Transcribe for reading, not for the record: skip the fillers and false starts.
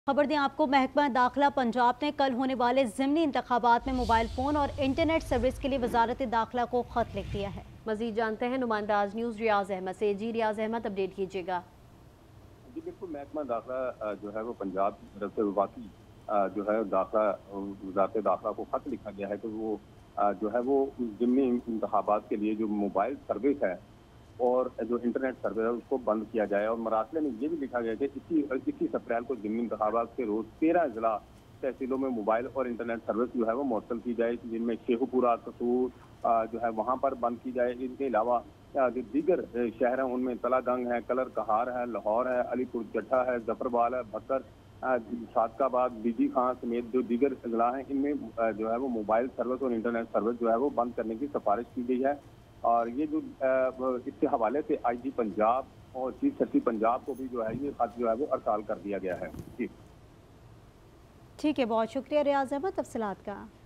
खबर दें आपको, महकमा दाखिला पंजाब ने कल होने वाले ज़िमनी इंतखाबात में मोबाइल फ़ोन और इंटरनेट सर्विस के लिए वजारत दाखिला को ख़त लिख दिया है। मज़ीद जानते हैं नुमाइंदा आज न्यूज़ रियाज अहमद से। जी रियाज अहमद, अपडेट कीजिएगा। जी बिल्कुल, महकमा दाखिला जो है वो पंजाब की तरफ से वाकई जो है दाखिला वजारत दाखिला को खत लिखा गया है कि वो जो है वो ज़िमनी इंतखाबात के लिए जो मोबाइल सर्विस है और जो इंटरनेट सर्विस है उसको बंद किया जाए। और मरासले में ये भी लिखा गया है कि 21 अप्रैल को ज़िमनी इंतखाबात के रोज़ 13 जिला तहसीलों में मोबाइल और इंटरनेट सर्विस जो है वो मुअत्तल की जाए, जिनमें शेखुपुरा, कसूर जो है वहाँ पर बंद की जाए। इनके अलावा जो दीगर शहर हैं उनमें तलागंग है, कलर कहार है, लाहौर है, अलीपुर जट्टा है, जफरबाल है, भक्कर, सादकाबाद, बीजी खां समेत जो दीगर अजला हैं इनमें जो है वो मोबाइल सर्विस और इंटरनेट सर्विस जो है वो बंद करने की सिफारिश की गई है। और ये जो इसके हवाले से आईजी पंजाब और चीफ सचिव पंजाब को भी जो है ये खत जो है वो अरसाल कर दिया गया है। जी ठीक है, बहुत शुक्रिया रियाज अहमद तफसीलात का।